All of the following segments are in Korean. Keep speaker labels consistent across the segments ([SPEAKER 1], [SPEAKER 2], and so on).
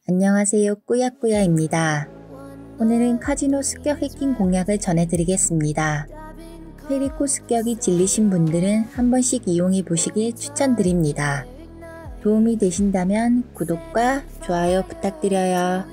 [SPEAKER 1] 안녕하세요, 꾸야꾸야입니다. 오늘은 카지노 습격 해킹 공략을 전해드리겠습니다. 페리코 습격이 질리신 분들은 한 번씩 이용해 보시길 추천드립니다. 도움이 되신다면 구독과 좋아요 부탁드려요.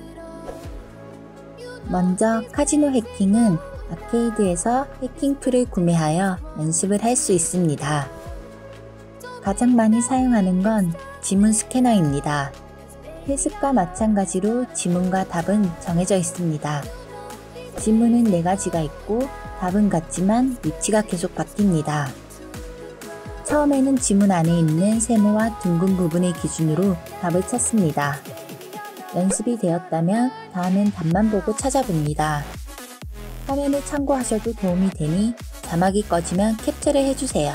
[SPEAKER 1] 먼저 카지노 해킹은 아케이드에서 해킹 툴을 구매하여 연습을 할 수 있습니다. 가장 많이 사용하는 건 지문 스캐너입니다. 해습과 마찬가지로 지문과 답은 정해져 있습니다. 지문은 4가지가 있고 답은 같지만 위치가 계속 바뀝니다. 처음에는 지문 안에 있는 세모와 둥근 부분을 기준으로 답을 찾습니다. 연습이 되었다면 다음엔 답만 보고 찾아봅니다. 화면을 참고하셔도 도움이 되니 자막이 꺼지면 캡처를 해주세요.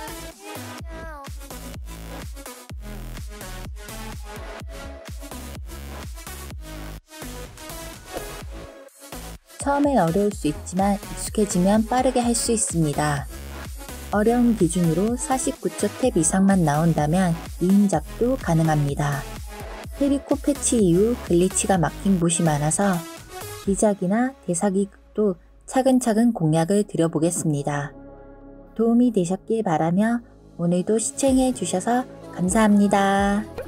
[SPEAKER 1] 처음엔 어려울 수 있지만 익숙해지면 빠르게 할 수 있습니다. 어려운 기준으로 49초 탭 이상만 나온다면 2인작도 가능합니다. 페리코 패치 이후 글리치가 막힌 곳이 많아서 기작이나 대사기도 차근차근 공략을 드려보겠습니다. 도움이 되셨길 바라며 오늘도 시청해 주셔서 감사합니다.